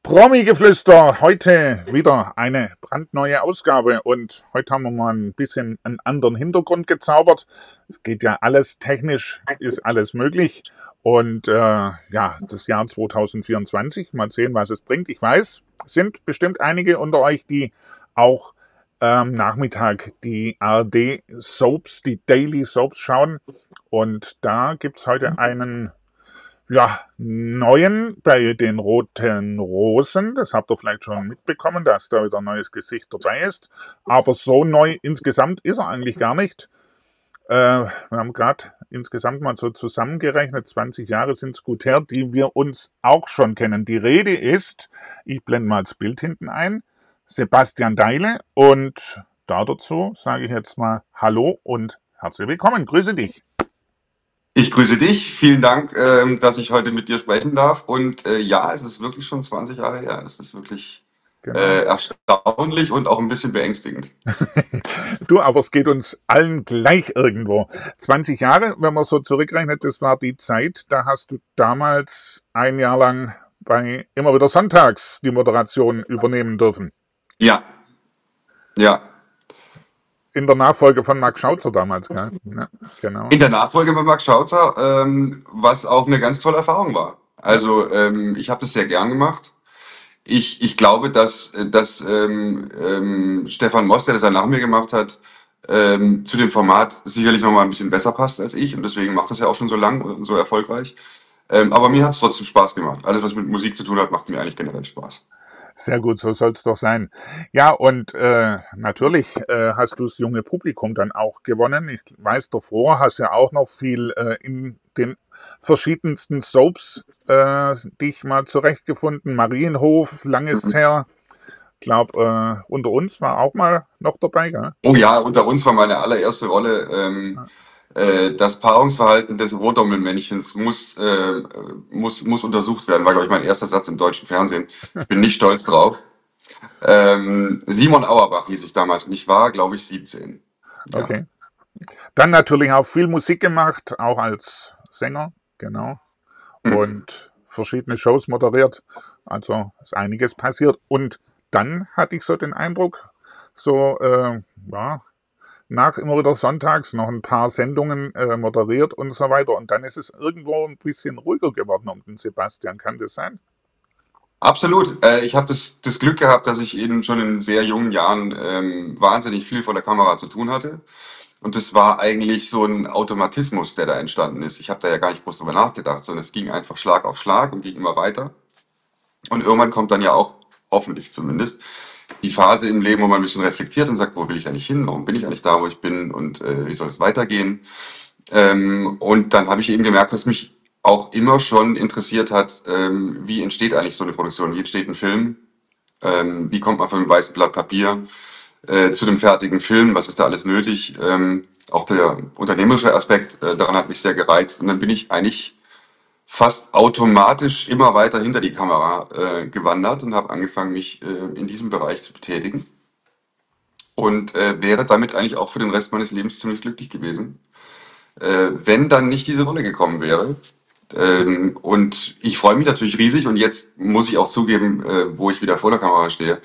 Promi-Geflüster, heute wieder eine brandneue Ausgabe und heute haben wir mal ein bisschen einen anderen Hintergrund gezaubert. Es geht ja alles technisch, ist alles möglich und ja, das Jahr 2024, mal sehen, was es bringt. Ich weiß, es sind bestimmt einige unter euch, die auch Nachmittag die ARD-Soaps, die Daily Soaps schauen und da gibt's heute einen neuen bei den Roten Rosen. Das habt ihr vielleicht schon mitbekommen, dass da wieder ein neues Gesicht dabei ist. Aber so neu insgesamt ist er eigentlich gar nicht. Wir haben gerade insgesamt mal so zusammengerechnet, 20 Jahre sind es gut her, die wir uns auch schon kennen. Die Rede ist, ich blende mal das Bild hinten ein, Sebastian Deile. Und dazu sage ich jetzt mal Hallo und herzlich willkommen. Grüße dich. Ich grüße dich. Vielen Dank, dass ich heute mit dir sprechen darf. Und ja, es ist wirklich schon 20 Jahre her. Es ist wirklich Genau. erstaunlich und auch ein bisschen beängstigend. Du, aber es geht uns allen gleich irgendwo. 20 Jahre, wenn man so zurückrechnet, das war die Zeit, da hast du damals ein Jahr lang bei immer wieder sonntags die Moderation übernehmen dürfen. Ja, ja. In der Nachfolge von Max Schauzer damals, gell? Ja, genau. In der Nachfolge von Max Schauzer, was auch eine ganz tolle Erfahrung war. Also ich habe das sehr gern gemacht. Ich glaube, dass Stefan Most, der das dann nach mir gemacht hat, zu dem Format sicherlich noch mal ein bisschen besser passt als ich. Und deswegen macht das ja auch schon so lang und so erfolgreich. Aber mir hat es trotzdem Spaß gemacht. Alles, was mit Musik zu tun hat, macht mir eigentlich generell Spaß. Sehr gut, so soll es doch sein. Ja, und natürlich hast du das junge Publikum dann auch gewonnen. Ich weiß, davor hast ja auch noch viel in den verschiedensten Soaps dich mal zurechtgefunden. Marienhof, langes her. Ich glaube, unter uns war auch mal noch dabei, gell? Oh ja, unter uns war meine allererste Rolle. Das Paarungsverhalten des Rotdommelmännchens muss untersucht werden, war, glaube ich, mein erster Satz im deutschen Fernsehen. Ich bin nicht stolz drauf. Simon Auerbach hieß ich damals und ich war, glaube ich, 17. Ja. Okay. Dann natürlich auch viel Musik gemacht, auch als Sänger, genau. Und verschiedene Shows moderiert. Also ist einiges passiert. Und dann hatte ich so den Eindruck, so, ja, nach immer wieder sonntags noch ein paar Sendungen moderiert und so weiter. Und dann ist es irgendwo ein bisschen ruhiger geworden um den Sebastian. Kann das sein? Absolut. Ich habe das Glück gehabt, dass ich eben schon in sehr jungen Jahren wahnsinnig viel vor der Kamera zu tun hatte. Und das war eigentlich so ein Automatismus, der da entstanden ist. Ich habe da ja gar nicht groß drüber nachgedacht, sondern es ging einfach Schlag auf Schlag und ging immer weiter. Und irgendwann kommt dann ja auch, hoffentlich zumindest, die Phase im Leben, wo man ein bisschen reflektiert und sagt, wo will ich eigentlich hin? Warum bin ich eigentlich da, wo ich bin? Und wie soll es weitergehen? Und dann habe ich eben gemerkt, dass mich auch immer schon interessiert hat, wie entsteht eigentlich so eine Produktion? Wie entsteht ein Film? Wie kommt man von einem weißen Blatt Papier zu dem fertigen Film? Was ist da alles nötig? Auch der unternehmerische Aspekt daran hat mich sehr gereizt. Und dann bin ich eigentlich fast automatisch immer weiter hinter die Kamera gewandert und habe angefangen, mich in diesem Bereich zu betätigen. Und wäre damit eigentlich auch für den Rest meines Lebens ziemlich glücklich gewesen, wenn dann nicht diese Rolle gekommen wäre. Und ich freue mich natürlich riesig und jetzt muss ich auch zugeben, wo ich wieder vor der Kamera stehe,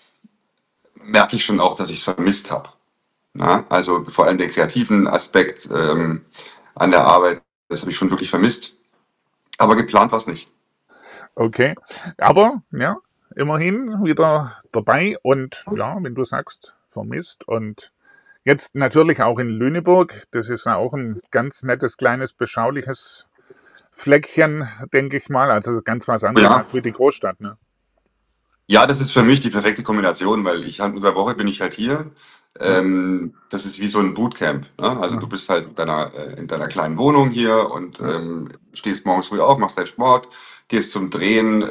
merke ich schon auch, dass ich es vermisst habe. Also vor allem den kreativen Aspekt an der Arbeit, das habe ich schon wirklich vermisst. Aber geplant war es nicht. Okay. Aber, ja, immerhin wieder dabei und ja, wenn du sagst, vermisst und jetzt natürlich auch in Lüneburg. Das ist ja auch ein ganz nettes, kleines, beschauliches Fleckchen, denke ich mal. Also ganz was anderes Ja, als wie die Großstadt, ne? ja, das ist für mich die perfekte Kombination, weil ich halt unter der Woche bin ich halt hier. Ja, Das ist wie so ein Bootcamp. Ne? Also ja, du bist halt in deiner kleinen Wohnung hier und ja. stehst morgens früh auf, machst deinen Sport, gehst zum Drehen,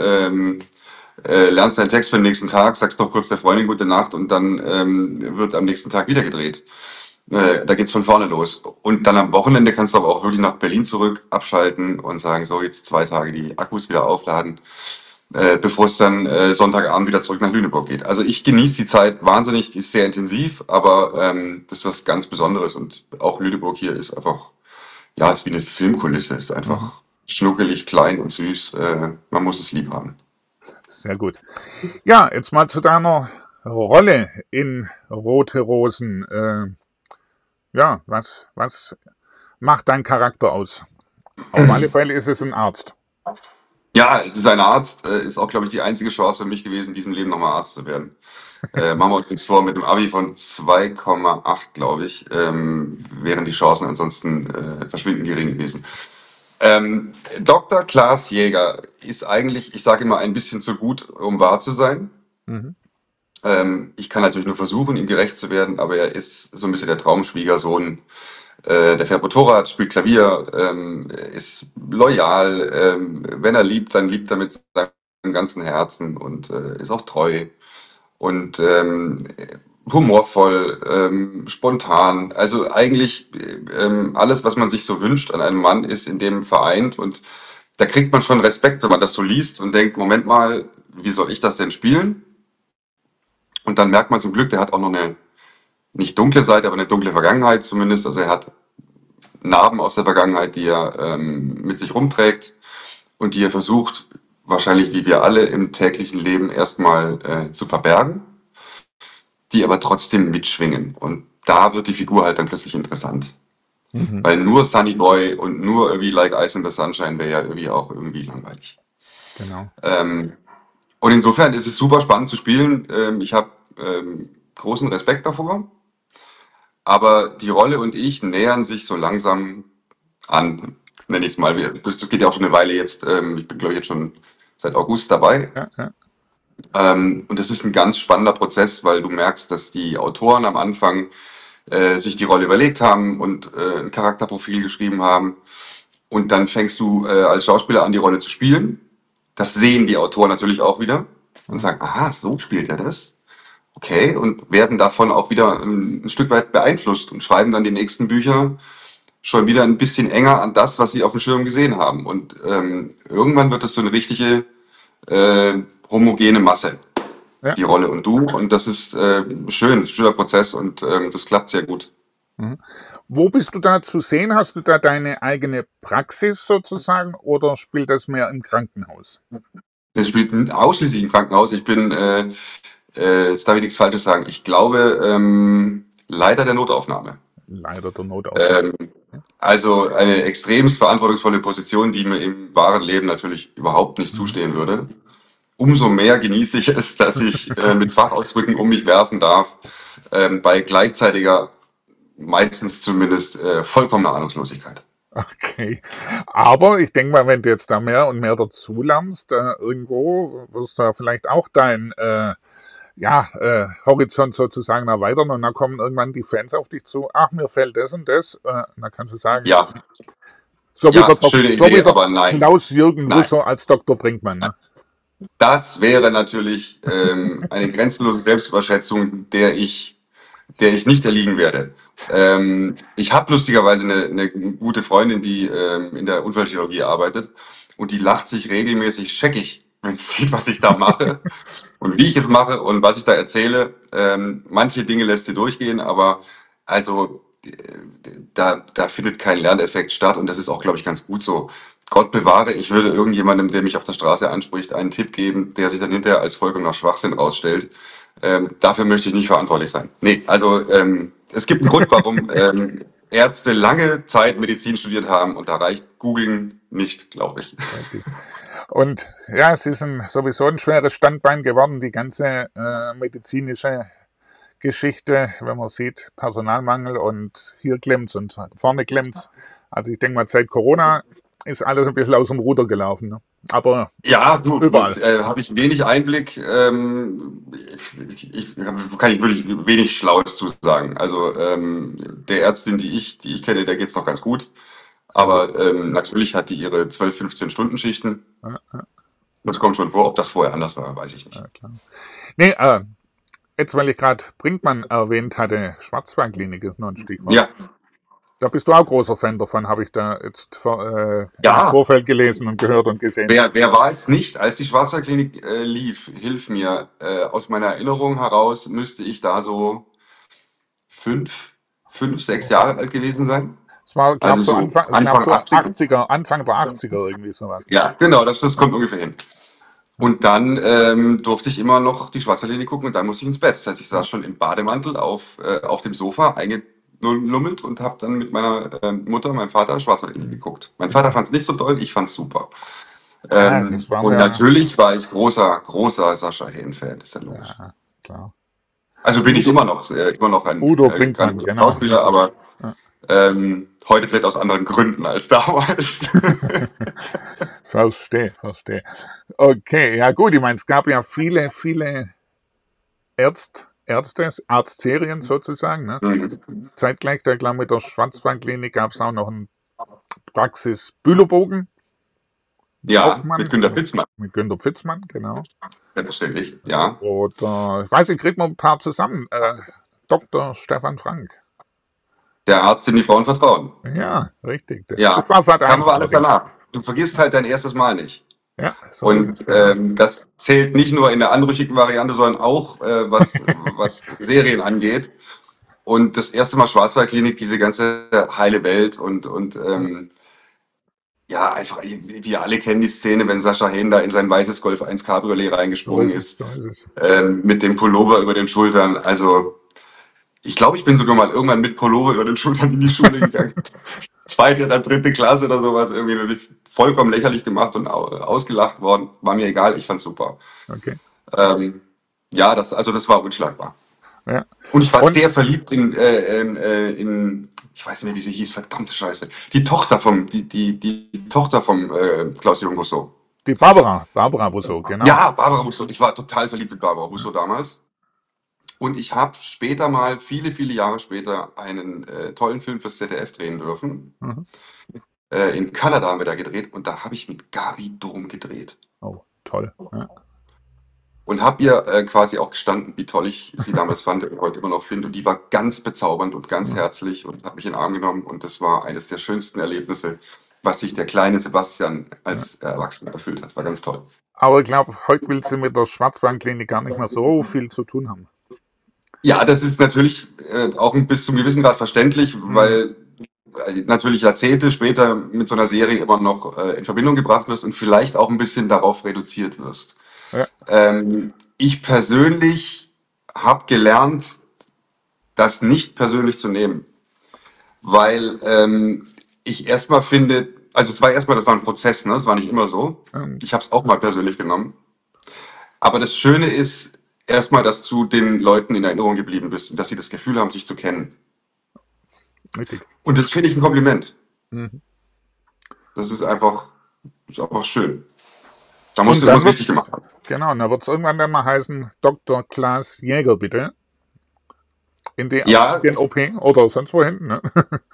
lernst deinen Text für den nächsten Tag, sagst noch kurz der Freundin gute Nacht und dann wird am nächsten Tag wieder gedreht. Da geht's von vorne los. Und dann am Wochenende kannst du aber auch wirklich nach Berlin zurück abschalten und sagen, so jetzt 2 Tage die Akkus wieder aufladen, bevor es dann Sonntagabend wieder zurück nach Lüneburg geht. Also ich genieße die Zeit wahnsinnig, die ist sehr intensiv, aber das ist was ganz Besonderes und auch Lüneburg hier ist einfach, ja, ist wie eine Filmkulisse, ist Mhm. einfach schnuckelig, klein und süß. Man muss es lieb haben. Sehr gut. Ja, jetzt mal zu deiner Rolle in Rote Rosen. Ja, was macht dein Charakter aus? Auf alle Fälle ist es ein Arzt. Ja, es ist ein Arzt, ist auch, glaube ich, die einzige Chance für mich gewesen, in diesem Leben nochmal Arzt zu werden. Machen wir uns nichts vor, mit einem Abi von 2,8, glaube ich, wären die Chancen ansonsten verschwindend gering gewesen. Dr. Klaas Jäger ist eigentlich, ich sage immer, ein bisschen zu gut, um wahr zu sein. Mhm. Ich kann natürlich nur versuchen, ihm gerecht zu werden, aber er ist so ein bisschen der Traumschwiegersohn. Der fährt Motorrad, spielt Klavier, ist loyal. Wenn er liebt, dann liebt er mit seinem ganzen Herzen und ist auch treu und humorvoll, spontan. Also eigentlich alles, was man sich so wünscht an einem Mann, ist in dem vereint und da kriegt man schon Respekt, wenn man das so liest und denkt, Moment mal, wie soll ich das denn spielen? Und dann merkt man zum Glück, der hat auch noch eine nicht dunkle Seite, aber eine dunkle Vergangenheit zumindest. Also er hat Narben aus der Vergangenheit, die er mit sich rumträgt und die er versucht, wahrscheinlich wie wir alle im täglichen Leben erstmal zu verbergen, die aber trotzdem mitschwingen. Und da wird die Figur halt dann plötzlich interessant. Mhm. Weil nur Sunny Boy und nur irgendwie Like Ice in the Sunshine wäre ja irgendwie auch irgendwie langweilig. Genau. Und insofern ist es super spannend zu spielen. Ich habe großen Respekt davor. Aber die Rolle und ich nähern sich so langsam an, nenne ich es mal. Das geht ja auch schon eine Weile jetzt. Ich bin, glaube ich, jetzt schon seit August dabei. Ja, ja. Und das ist ein ganz spannender Prozess, weil du merkst, dass die Autoren am Anfang sich die Rolle überlegt haben und ein Charakterprofil geschrieben haben. Und dann fängst du als Schauspieler an, die Rolle zu spielen. Das sehen die Autoren natürlich auch wieder und sagen, aha, so spielt er das. Okay, und werden davon auch wieder ein Stück weit beeinflusst und schreiben dann die nächsten Bücher schon wieder ein bisschen enger an das, was sie auf dem Schirm gesehen haben. Und irgendwann wird es so eine richtige homogene Masse, Ja. die Rolle und du. Und das ist schöner Prozess und das klappt sehr gut. Mhm. Wo bist du da zu sehen? Hast du da deine eigene Praxis sozusagen oder spielt das mehr im Krankenhaus? Das spielt ausschließlich im Krankenhaus. Ich bin, jetzt darf ich nichts Falsches sagen, ich glaube, Leiter der Notaufnahme. Leider der Notaufnahme. Also eine extremst verantwortungsvolle Position, die mir im wahren Leben natürlich überhaupt nicht zustehen würde. Umso mehr genieße ich es, dass ich mit Fachausdrücken um mich werfen darf, bei gleichzeitiger, meistens zumindest, vollkommener Ahnungslosigkeit. Okay. Aber ich denke mal, wenn du jetzt da mehr und mehr dazu lernst, irgendwo wirst du vielleicht auch dein Horizont sozusagen erweitern und dann kommen irgendwann die Fans auf dich zu. Ach, mir fällt das und das. Dann kannst du sagen, Ja, so wie ja, der, schöne so wie Idee, der aber nein, Klaus-Jürgen nein. Wisser als Dr. Brinkmann. Ne? Das wäre natürlich eine grenzenlose Selbstüberschätzung, der ich nicht erliegen werde. Ich habe lustigerweise eine gute Freundin, die in der Unfallchirurgie arbeitet und die lacht sich regelmäßig scheckig, wenn sie sieht, was ich da mache und wie ich es mache und was ich da erzähle. Manche Dinge lässt sie durchgehen, aber also da findet kein Lerneffekt statt und das ist auch, glaube ich, ganz gut so. Gott bewahre, ich würde irgendjemandem, der mich auf der Straße anspricht, einen Tipp geben, der sich dann hinterher als vollkommener Schwachsinn rausstellt. Dafür möchte ich nicht verantwortlich sein. Nee, also es gibt einen Grund, warum Ärzte lange Zeit Medizin studiert haben und da reicht Googlen nicht, glaube ich. Und ja, es ist sowieso ein schweres Standbein geworden, die ganze medizinische Geschichte, wenn man sieht, Personalmangel und hier klemmt's und vorne klemmt's. Also ich denke mal, seit Corona ist alles ein bisschen aus dem Ruder gelaufen. Ne? Aber ja, du, überall. Habe ich wenig Einblick. Kann ich wirklich wenig Schlaues zu sagen. Also der Ärztin, die ich kenne, der geht's noch ganz gut. Aber natürlich hat die ihre 12, 15 Stunden Schichten. Das kommt schon vor. Ob das vorher anders war, weiß ich nicht. Ja, klar. Nee, jetzt, weil ich gerade Brinkmann erwähnt hatte, Schwarzwaldklinik ist noch ein Stichwort. Ja. Da bist du auch großer Fan davon, habe ich da jetzt im Vorfeld gelesen und gehört und gesehen. Wer war es nicht, als die Schwarzwaldklinik lief? Hilf mir. Aus meiner Erinnerung heraus müsste ich da so 5, 6 Jahre alt gewesen sein. Es war, glaube ich, Also so Anfang Anfang der 80er irgendwie sowas. Ja, genau, das kommt ungefähr hin. Und dann durfte ich immer noch die Schwarzwaldlinie gucken und dann musste ich ins Bett. Das heißt, ich saß schon im Bademantel auf dem Sofa eingelummelt und habe dann mit meiner Mutter, meinem Vater Schwarzwaldlinie geguckt. Mein Vater fand es nicht so toll, ich fand es super. Ja, das war Und ja, natürlich war ich großer Sascha Hehn-Fan, ist ja logisch. ja, klar. Also bin ich Udo, immer noch ein Udo ganz Brinkmann, guter genau. Schauspieler, aber Ja. heute vielleicht aus anderen Gründen als damals. Verstehe. Okay, ja gut, ich meine, es gab ja viele Arztserien sozusagen. Ne? Mhm. Zeitgleich, da klar, mit der Schwarzwaldklinik gab es auch noch einen Praxis Bülow-Bogen, Ja, mit Hauptmann, Günter Pfitzmann, mit Günter Pfitzmann, genau. selbstverständlich, ja. Oder, ich weiß nicht, kriegt man ein paar zusammen. Dr. Stefan Frank. Der Arzt, dem die Frauen vertrauen. Ja, richtig. Das Ja, war Sat kam 1 aber alles allerdings. danach. Du vergisst halt dein erstes Mal nicht. Ja, so ist es, Und genau. das zählt nicht nur in der anrüchigen Variante, sondern auch was Serien angeht. Und das erste Mal Schwarzwaldklinik, diese ganze heile Welt Ja, ja, einfach, wir alle kennen die Szene, wenn Sascha Hehn da in sein weißes Golf 1 Cabriolet so reingesprungen ist es, ist, so ist es. mit dem Pullover über den Schultern. Also, ich glaube, ich bin sogar mal irgendwann mit Pullover über den Schultern in die Schule gegangen. Zweite oder dritte Klasse oder sowas, irgendwie natürlich vollkommen lächerlich gemacht und ausgelacht worden. War mir egal, ich fand's super. Okay. Ähm, ja, das war unschlagbar. Ja. Und ich war Und sehr verliebt in ich weiß nicht mehr, wie sie hieß, verdammte Scheiße. Die Tochter vom Klaus-Jürgen Rousseau. die Barbara Busso, genau. Ja, Barbara Rousseau. Ich war total verliebt mit Barbara Rousseau damals. Und ich habe später mal, viele Jahre später, einen tollen Film fürs ZDF drehen dürfen. Mhm. In Kanada haben wir da gedreht und da habe ich mit Gabi Dom gedreht. Oh, toll. Ja. Und habe ihr quasi auch gestanden, wie toll ich sie damals fand und heute immer noch finde. Und die war ganz bezaubernd und ganz Mhm. herzlich und hat mich in den Arm genommen. Und das war eines der schönsten Erlebnisse, was sich der kleine Sebastian Ja. als Erwachsener erfüllt hat. War ganz toll. Aber ich glaube, heute will sie mit der Schwarzwaldklinik gar nicht mehr so viel zu tun haben. Ja, das ist natürlich auch bis zum gewissen Grad verständlich, Mhm. weil natürlich Jahrzehnte später mit so einer Serie immer noch in Verbindung gebracht wirst und vielleicht auch ein bisschen darauf reduziert wirst. Ja, Ich persönlich habe gelernt, das nicht persönlich zu nehmen, weil ich erstmal finde, also das war ein Prozess, ne? Das war nicht immer so. ähm, Ich habe es auch mal persönlich genommen. Aber das Schöne ist erstmal, dass du den Leuten in Erinnerung geblieben bist und dass sie das Gefühl haben, sich zu kennen. richtig. Und das finde ich ein Kompliment. Mhm. Das ist einfach schön. Da musst Und du dann irgendwas richtig wird's, gemacht haben. genau, dann wird's irgendwann dann mal heißen, Dr. Klaas Jäger, bitte. In Ja, den OP oder sonst wohin, ne?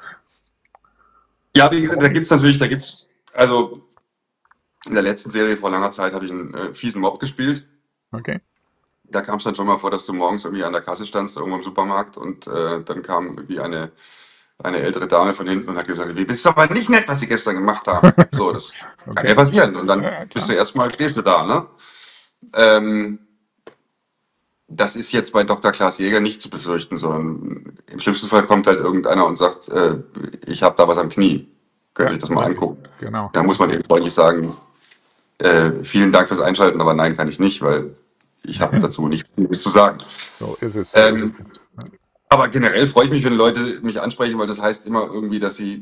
ja, wie gesagt, da gibt's, also in der letzten Serie vor langer Zeit habe ich einen fiesen Mob gespielt. Okay. Da kam es dann schon mal vor, dass du morgens irgendwie an der Kasse standst, irgendwo im Supermarkt und dann kam irgendwie eine ältere Dame von hinten und hat gesagt, das ist aber nicht nett, was Sie gestern gemacht haben. So, das kann ja Okay. passieren. Und dann Ja, bist klar. du erstmal, stehst du da, ne? Ähm, Das ist jetzt bei Dr. Klaas Jäger nicht zu befürchten, sondern im schlimmsten Fall kommt halt irgendeiner und sagt, ich habe da was am Knie. Können Ja, Sie sich das mal richtig. angucken. Genau. Da muss man eben freundlich sagen, vielen Dank fürs Einschalten, aber nein, kann ich nicht, weil ich habe dazu nichts zu sagen. So ist es, so ist Ähm, es. Ja. aber generell freue ich mich, wenn Leute mich ansprechen, weil das heißt immer irgendwie,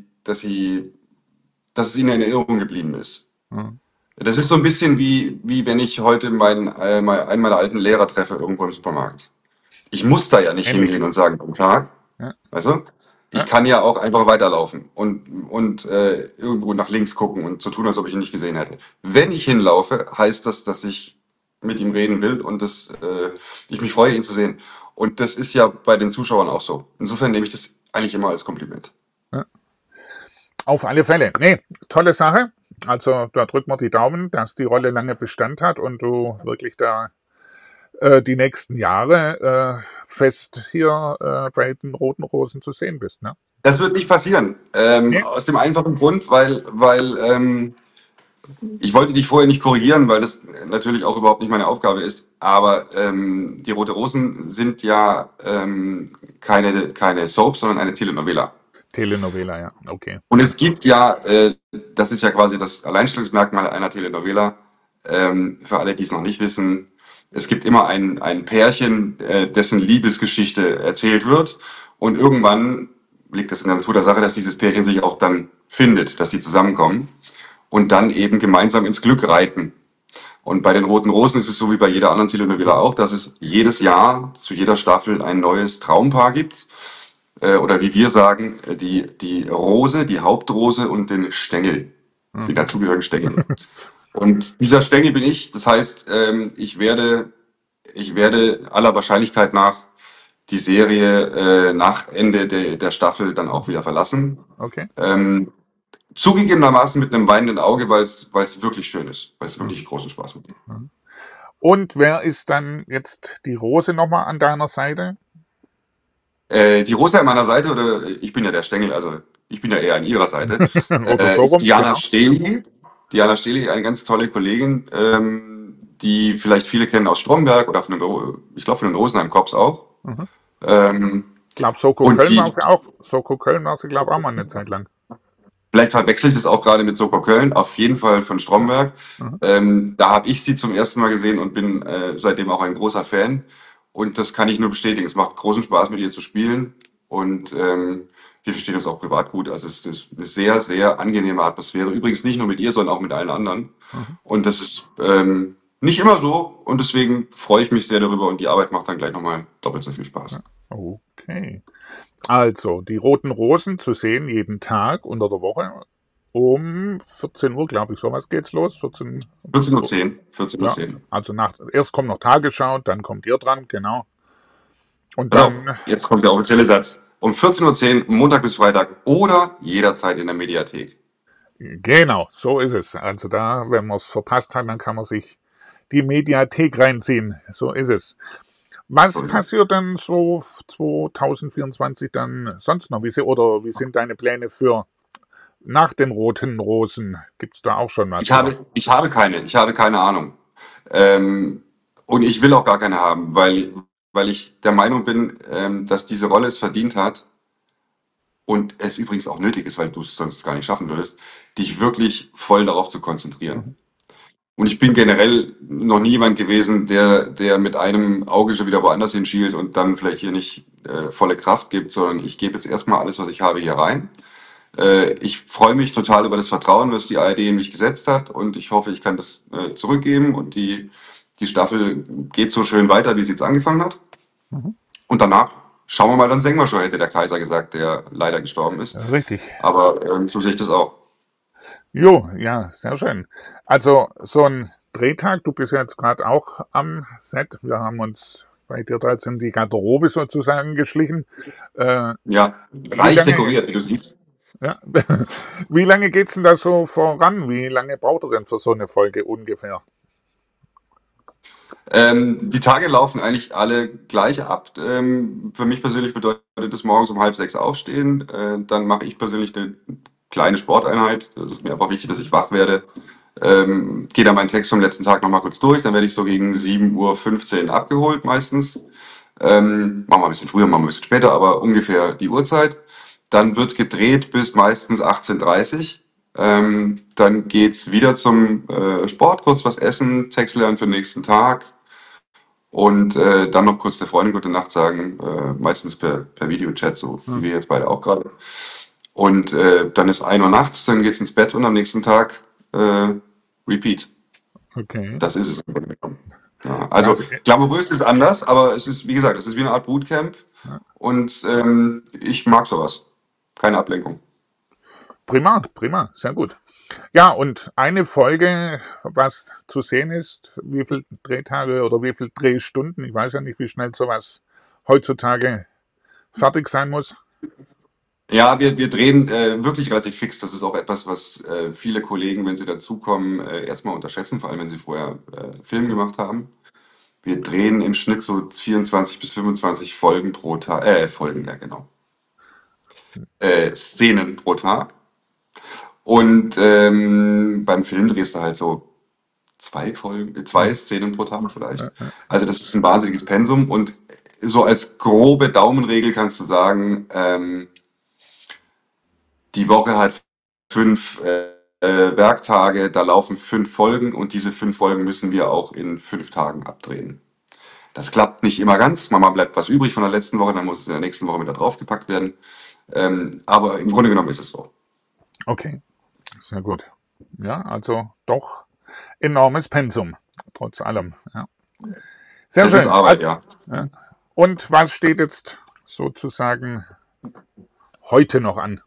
dass es ihnen in Erinnerung geblieben ist. Mhm. Das ist so ein bisschen wie wenn ich heute einen meiner alten Lehrer treffe irgendwo im Supermarkt. Ich muss da ja nicht Ähnlich. hingehen und sagen, guten Tag. Ja. Weißt du? Ich Ja. kann ja auch einfach weiterlaufen und irgendwo nach links gucken und so tun, als ob ich ihn nicht gesehen hätte. Wenn ich hinlaufe, heißt das, dass ich mit ihm reden will und ich mich freue, ihn zu sehen. Und das ist ja bei den Zuschauern auch so. Insofern nehme ich das eigentlich immer als Kompliment. Ja. Auf alle Fälle. Nee, tolle Sache. Also da drücken wir die Daumen, dass die Rolle lange Bestand hat und du wirklich da die nächsten Jahre fest hier bei den Roten Rosen zu sehen bist. Ne? Das wird nicht passieren. Nee? Aus dem einfachen Grund, weil ich wollte dich vorher nicht korrigieren, weil das natürlich auch überhaupt nicht meine Aufgabe ist. Aber die Rote Rosen sind ja keine Soap, sondern eine Telenovela. Telenovela, ja. Okay. Und es gibt ja, das ist ja quasi das Alleinstellungsmerkmal einer Telenovela, Für alle, die es noch nicht wissen, es gibt immer ein Pärchen, dessen Liebesgeschichte erzählt wird. Und irgendwann liegt es in der Natur der Sache, dass dieses Pärchen sich auch dann findet, dass sie zusammenkommen und dann eben gemeinsam ins Glück reiten. Und bei den Roten Rosen ist es so wie bei jeder anderen Telenovela auch, dass es jedes Jahr zu jeder Staffel ein neues Traumpaar gibt. Oder wie wir sagen, die Rose, die Hauptrose und den Stängel, den dazugehörigen Stängel. Und dieser Stängel bin ich. Das heißt, ich werde aller Wahrscheinlichkeit nach die Serie nach Ende der Staffel dann auch wieder verlassen. Okay. Zugegebenermaßen mit einem weinenden Auge, weil es wirklich schön ist, weil es wirklich großen Spaß macht. Und wer ist dann jetzt die Rose nochmal an deiner Seite? Die Rose an meiner Seite, oder ich bin ja der Stängel, also ich bin ja eher an ihrer Seite, Oder so ist rum, Diana genau. Stehli. Diana Stehli, eine ganz tolle Kollegin, die vielleicht viele kennen aus Stromberg oder ich glaube von den Rosenheim-Cops auch. Ich glaube, Soko Und Köln war die, sie auch. Soko Köln war sie, glaube ich, auch mal eine Zeit lang. vielleicht verwechselt es auch gerade mit Soko Köln, auf jeden Fall von Stromberg. Da habe ich sie zum ersten Mal gesehen und bin seitdem auch ein großer Fan. Und das kann ich nur bestätigen. Es macht großen Spaß, mit ihr zu spielen. Und wir verstehen uns auch privat gut. Also es ist eine sehr, sehr angenehme Atmosphäre. Übrigens nicht nur mit ihr, sondern auch mit allen anderen. Und das ist nicht immer so. Und deswegen freue ich mich sehr darüber. Und die Arbeit macht dann gleich nochmal doppelt so viel Spaß. Okay. Also, die Roten Rosen zu sehen jeden Tag unter der Woche um 14 Uhr, glaube ich, sowas geht's los. 14:10 Uhr. 14:10 Ja, Uhr. also erst kommt noch Tagesschau, dann kommt ihr dran, genau. Und Genau, dann, jetzt kommt der offizielle Satz. Um 14:10 Uhr, Montag bis Freitag oder jederzeit in der Mediathek. genau, so ist es. Also da, wenn man es verpasst hat, dann kann man sich die Mediathek reinziehen. So ist es. Was So ist es. passiert denn so 2024 dann sonst noch? Wie sind deine Pläne für nach den Roten Rosen? Gibt's da auch schon was? Ich habe keine Ahnung. Und ich will auch gar keine haben, weil ich der Meinung bin, dass diese Rolle es verdient hat und es übrigens auch nötig ist, weil du es sonst gar nicht schaffen würdest, dich wirklich voll darauf zu konzentrieren. Und ich bin generell noch nie jemand gewesen, der mit einem Auge schon wieder woanders hinschielt und dann vielleicht hier nicht volle Kraft gibt, sondern ich gebe jetzt erstmal alles, was ich habe, hier rein. Ich freue mich total über das Vertrauen, was die ARD in mich gesetzt hat, und ich hoffe, ich kann das zurückgeben, und die Staffel geht so schön weiter, wie sie jetzt angefangen hat. Und danach schauen wir mal, dann singen wir schon, hätte der Kaiser gesagt, der leider gestorben ist. Richtig. Aber so sehe ich das auch. Jo, ja, sehr schön. Also so ein Drehtag, du bist ja jetzt gerade auch am Set. Wir haben uns bei dir da jetzt in die Garderobe sozusagen geschlichen. Ja, reich dekoriert, wie du siehst. Ja. Wie lange geht's denn da so voran? Wie lange braucht ihr denn für so eine Folge ungefähr? Die Tage laufen eigentlich alle gleich ab. Für mich persönlich bedeutet das morgens um 5:30 aufstehen. Dann mache ich persönlich eine kleine Sporteinheit. Das ist mir einfach wichtig, dass ich wach werde. Gehe dann meinen Text vom letzten Tag nochmal kurz durch. Dann werde ich so gegen 7:15 Uhr abgeholt meistens. Machen wir ein bisschen früher, machen wir ein bisschen später, aber ungefähr die Uhrzeit. Dann wird gedreht bis meistens 18:30 Uhr. Dann geht's wieder zum Sport, kurz was essen, Text lernen für den nächsten Tag. Und dann noch kurz der Freundin gute Nacht sagen, meistens per Videochat, so wie wir jetzt beide auch gerade. Und dann ist 1 Uhr nachts, dann geht's ins Bett und am nächsten Tag Repeat. Okay. Das ist es. Ja, also glamourös ist anders, aber es ist, wie gesagt, es ist wie eine Art Bootcamp. Und ich mag sowas. Keine Ablenkung. Prima, prima, sehr gut. Ja, und eine Folge, was zu sehen ist, wie viele Drehtage oder wie viele Drehstunden, ich weiß ja nicht, wie schnell sowas heutzutage fertig sein muss. Ja, wir drehen wirklich relativ fix. Das ist auch etwas, was viele Kollegen, wenn sie dazukommen, erstmal unterschätzen, vor allem wenn sie vorher Film gemacht haben. Wir drehen im Schnitt so 24 bis 25 Folgen pro Tag, Folgen, ja genau. Szenen pro Tag. Und beim Film drehst du halt so 2 Szenen pro Tag vielleicht. Also das ist ein wahnsinniges Pensum, und so als grobe Daumenregel kannst du sagen, die Woche hat 5 Werktage, da laufen 5 Folgen und diese 5 Folgen müssen wir auch in 5 Tagen abdrehen. Das klappt nicht immer ganz. Manchmal bleibt was übrig von der letzten Woche, dann muss es in der nächsten Woche wieder draufgepackt werden. Aber im Grunde genommen ist es so. Okay, sehr gut. Ja, also doch enormes Pensum, trotz allem. Ja. Sehr Es ist schön. Arbeit, ja. Ja. Und was steht jetzt sozusagen heute noch an?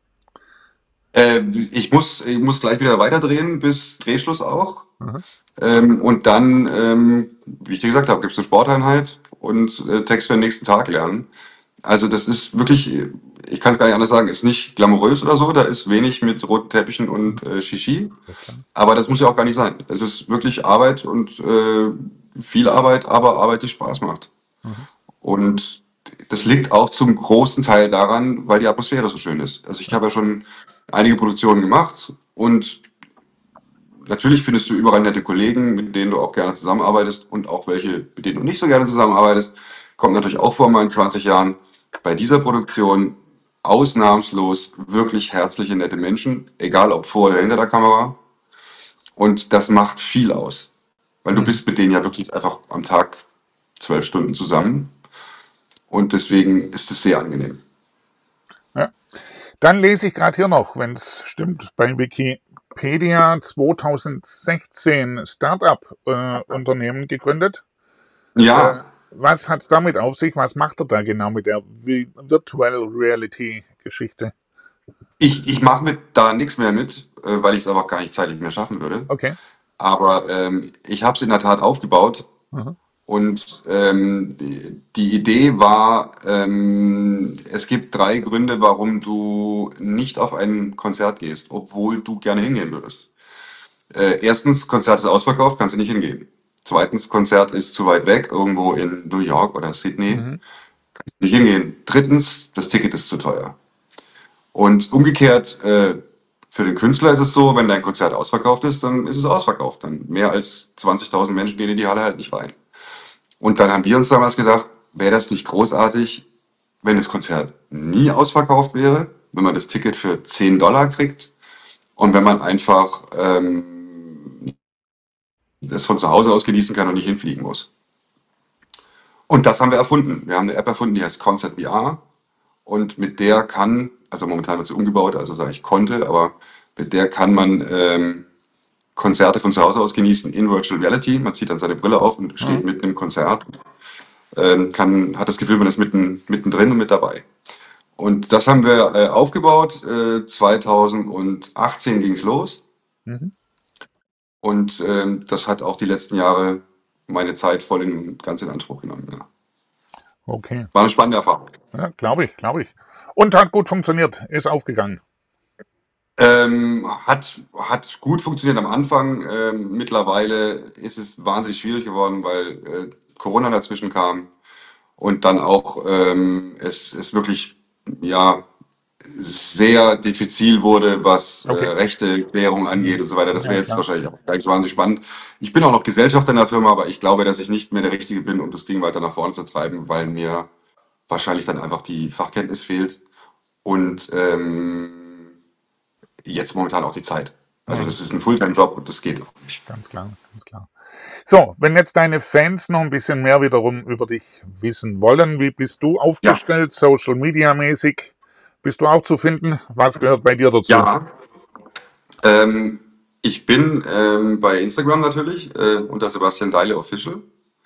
Ich muss gleich wieder weiterdrehen bis Drehschluss auch. Mhm. Und dann, wie ich dir gesagt habe, gibt es eine Sporteinheit und Text für den nächsten Tag lernen. Also das ist wirklich, ich kann es gar nicht anders sagen, ist nicht glamourös oder so, da ist wenig mit roten Teppichen und Shishi. Das ist klar. Aber das muss ja auch gar nicht sein. Es ist wirklich Arbeit und viel Arbeit, aber Arbeit, die Spaß macht. Mhm. Und das liegt auch zum großen Teil daran, weil die Atmosphäre so schön ist. Also ich habe ja schon einige Produktionen gemacht und natürlich findest du überall nette Kollegen, mit denen du auch gerne zusammenarbeitest und auch welche, mit denen du nicht so gerne zusammenarbeitest. Kommt natürlich auch vor mal in 20 Jahren. Bei dieser Produktion ausnahmslos wirklich herzliche, nette Menschen, egal ob vor oder hinter der Kamera. Und das macht viel aus. Weil du Mhm. bist mit denen ja wirklich einfach am Tag 12 Stunden zusammen. Und deswegen ist es sehr angenehm. Ja. Dann lese ich gerade hier noch, wenn es stimmt, bei Wikipedia 2016 Startup-Unternehmen gegründet. Ja, Was hat es damit auf sich? Was macht er da genau mit der Virtual Reality-Geschichte? ich mache da nichts mehr mit, weil ich es einfach gar nicht zeitlich mehr schaffen würde. Okay. Aber ich habe es in der Tat aufgebaut Mhm. und die Idee war, es gibt 3 Gründe, warum du nicht auf ein Konzert gehst, obwohl du gerne hingehen würdest. Erstens, Konzert ist ausverkauft, kannst du nicht hingehen. Zweitens, Konzert ist zu weit weg, irgendwo in New York oder Sydney, Mhm. nicht hingehen. Drittens, das Ticket ist zu teuer. Und umgekehrt, für den Künstler ist es so, wenn dein Konzert ausverkauft ist, dann ist es ausverkauft. Dann mehr als 20.000 Menschen gehen in die Halle halt nicht rein. Und dann haben wir uns damals gedacht, wäre das nicht großartig, wenn das Konzert nie ausverkauft wäre, wenn man das Ticket für $10 kriegt und wenn man einfach das von zu Hause aus genießen kann und nicht hinfliegen muss. Und das haben wir erfunden. Wir haben eine App erfunden, die heißt Concert VR. Und mit der kann, also momentan wird sie umgebaut, also sage ich konnte, aber mit der kann man Konzerte von zu Hause aus genießen in Virtual Reality. Man zieht dann seine Brille auf und steht mitten im Konzert. Hat das Gefühl, man ist mittendrin und mit dabei. Und das haben wir aufgebaut. 2018 ging es los. Mhm. Und das hat auch die letzten Jahre meine Zeit ganz in Anspruch genommen. Ja. Okay. War eine spannende Erfahrung. Ja, glaube ich, glaube ich. Und hat gut funktioniert, ist aufgegangen. Hat gut funktioniert am Anfang. Mittlerweile ist es wahnsinnig schwierig geworden, weil Corona dazwischen kam und dann auch es wirklich ja sehr diffizil wurde, was Okay. Rechteklärung angeht und so weiter. Das Ja, wäre jetzt klar. wahrscheinlich auch gar nicht so wahnsinnig spannend. Ich bin auch noch Gesellschafter in der Firma, aber ich glaube, dass ich nicht mehr der Richtige bin, um das Ding weiter nach vorne zu treiben, weil mir wahrscheinlich dann einfach die Fachkenntnis fehlt und jetzt momentan auch die Zeit. Also Nein, das ist ein Fulltime-Job und das geht auch nicht. ganz klar, ganz klar. So, wenn jetzt deine Fans noch ein bisschen mehr wiederum über dich wissen wollen, wie bist du Ja, aufgestellt, Social Media mäßig? Bist du auch zu finden? Was gehört bei dir dazu? ja. Ähm, ich bin bei Instagram natürlich unter Sebastian Deile Official.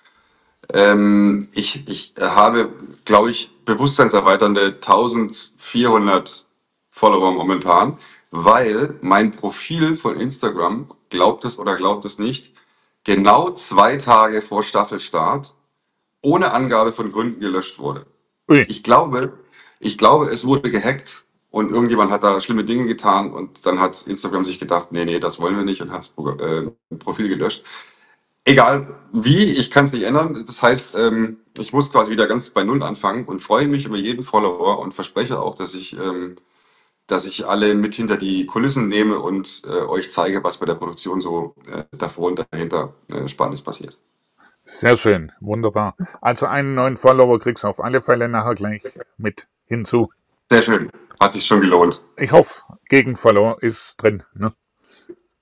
Ich habe, glaube ich, bewusstseinserweiternde 1400 Follower momentan, weil mein Profil von Instagram, glaubt es oder glaubt es nicht, genau 2 Tage vor Staffelstart ohne Angabe von Gründen gelöscht wurde. Ui, Ich glaube, ich glaube, es wurde gehackt und irgendjemand hat da schlimme Dinge getan und dann hat Instagram sich gedacht, nee, nee, das wollen wir nicht und hat das Profil gelöscht. Egal wie, ich kann es nicht ändern. Das heißt, ich muss quasi wieder ganz bei Null anfangen und freue mich über jeden Follower und verspreche auch, dass ich alle mit hinter die Kulissen nehme und euch zeige, was bei der Produktion so davor und dahinter Spannendes passiert. sehr schön, wunderbar. Also einen neuen Follower kriegst du auf alle Fälle nachher gleich mit hinzu. Sehr schön, hat sich schon gelohnt. Ich hoffe, Gegenfollower ist drin. Ne?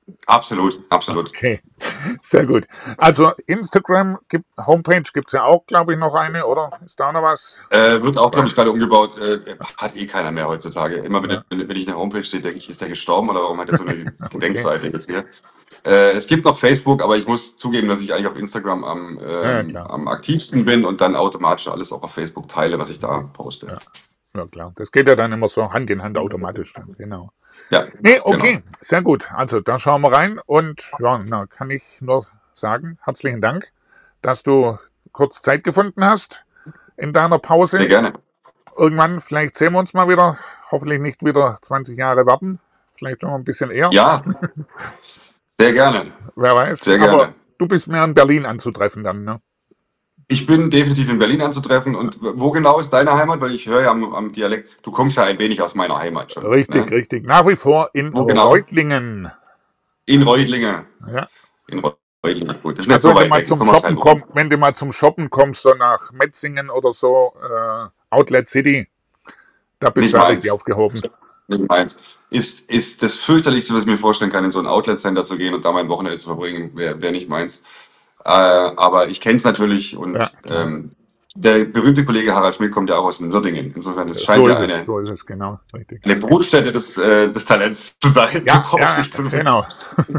Absolut, absolut. Okay, sehr gut. Also Instagram, Homepage gibt es ja auch, glaube ich, noch eine, oder? Ist da noch was? Wird auch, glaube ich, gerade umgebaut. Hat eh keiner mehr heutzutage. Immer Ja, wenn ich eine Homepage sehe, denke ich, ist der gestorben oder warum hat der so eine okay. Gedenkseite jetzt hier? Es gibt noch Facebook, aber ich muss zugeben, dass ich eigentlich auf Instagram Ja, klar. am aktivsten bin und dann automatisch alles auch auf Facebook teile, was ich da poste. Ja. Ja, klar. Das geht ja dann immer so Hand in Hand automatisch. Genau. Ja, Nee, genau. okay, sehr gut. Also da schauen wir rein und ja, na, kann ich nur sagen, herzlichen Dank, dass du kurz Zeit gefunden hast in deiner Sehr Pause. gerne. Irgendwann, vielleicht sehen wir uns mal wieder. Hoffentlich nicht wieder 20 Jahre warten. Vielleicht schon mal ein bisschen eher. Ja, sehr gerne. Wer weiß. Sehr Aber gerne. du bist mehr in Berlin anzutreffen dann, ne? Ich bin definitiv in Berlin anzutreffen. Und wo genau ist deine Heimat? Weil ich höre ja am Dialekt, du kommst ja ein wenig aus meiner Heimat schon. Richtig, Ne? richtig. Nach wie vor in Wo genau? Reutlingen. In Reutlingen. Ja. In Reutlingen. Gut, das ist nicht Also so weit weg. Ich komme aus Heilbronn. Wenn du mal zum Shoppen kommst, so nach Metzingen oder so, Outlet City, da bist Nicht du ja richtig meins. aufgehoben. Nicht meins. Ist das fürchterlichste, was ich mir vorstellen kann, in so ein Outlet-Center zu gehen und da mein Wochenende zu verbringen, wäre nicht meins. Aber ich kenne es natürlich Ja, und klar. der berühmte Kollege Harald Schmidt kommt ja auch aus Nürdingen. Insofern, es scheint So ja ist es, so ist es, genau, richtig. eine Brutstätte des Talents zu sein, Ja, hoffe ja, ich zumindest. genau.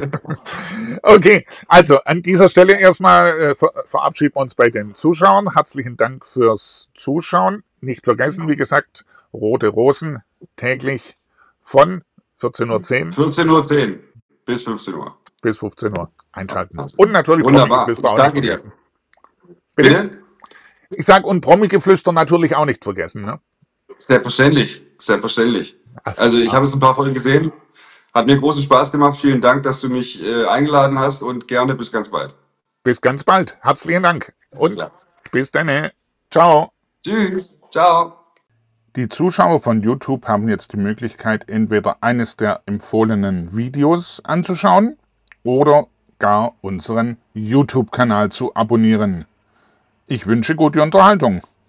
Okay, also an dieser Stelle erstmal verabschieden wir uns bei den Zuschauern. Herzlichen Dank fürs Zuschauen. Nicht vergessen, wie gesagt, Rote Rosen täglich von 14:10 Uhr 14:10 Uhr bis 15 Uhr. bis 15 Uhr einschalten. Und natürlich Wunderbar. Promi-Geflüster Ich auch nicht danke dir. vergessen. Bitte? Bitte? Ich sage, und Promi-Geflüster natürlich auch nicht vergessen. Ne? Selbstverständlich. Selbstverständlich. Also Also ich klar. habe jetzt ein paar Folgen gesehen. Hat mir großen Spaß gemacht. Vielen Dank, dass du mich eingeladen hast und gerne bis ganz bald. Bis ganz bald. Herzlichen Dank. Alles Und klar. bis dann. Ciao. Tschüss. Ciao. Die Zuschauer von YouTube haben jetzt die Möglichkeit, entweder eines der empfohlenen Videos anzuschauen oder gar unseren YouTube-Kanal zu abonnieren. Ich wünsche gute Unterhaltung.